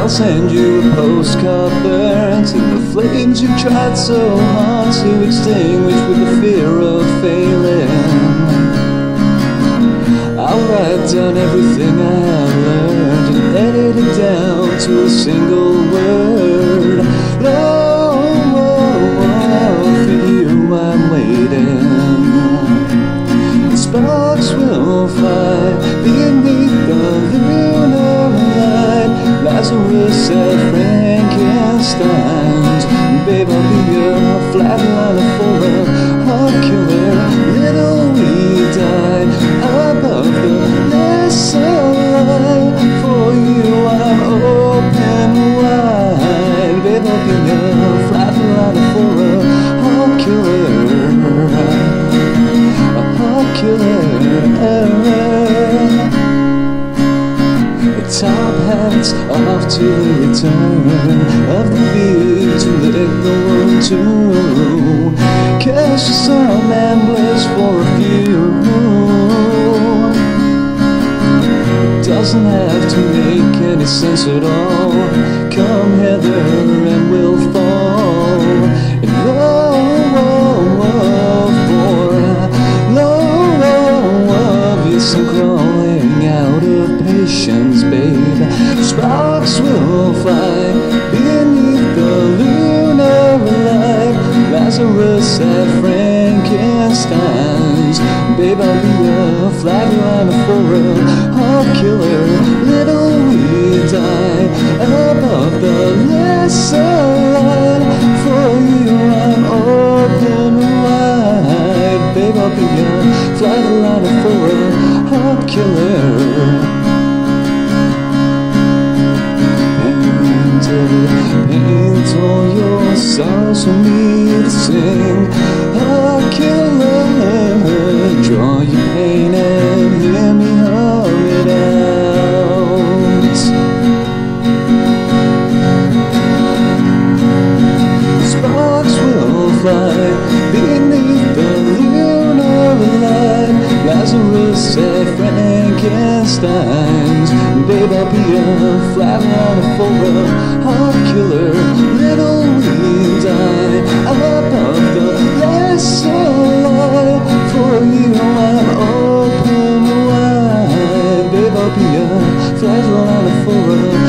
I'll send you a postcard burnt in the flames you tried so hard to extinguish with the fear of failing. I'll write down everything I have learned and edit it down to a single word. Love, for you I'm waiting. Sparks will fly beneath the lunar light. Lazarus at Frankenstein's. Babe, I'll be a flatliner for a heart killer. Little we died above the lesser light. For you I'm open wide. Babe, I'll be a flatliner for a heart killer. Top hats off to the return of the beat to lick the world too. Cash some amblers for a few. It doesn't have to make any sense at all. Come hither and we'll fall in love for love. Yes, I'm crawling out of patience, babe. Sparks will fly beneath the lunar light. Lazarus at Frankenstein's. Babe, I'll be a flatliner for a heart killer. Little we die above the lesser light. For you I'm open wide. Babe, I'll be a flatliner for a heart killer. Paint all your sorrows for me to sing. Heart killer, draw your pain and hear me hum it out. Sparks will fly beneath the lunar light. Lazarus at Frankenstein's. Babe, I'll be a flatliner for a heart killer. Little we die above the lesser light. For you I'm open wide. Babe, I'll be a flatliner for a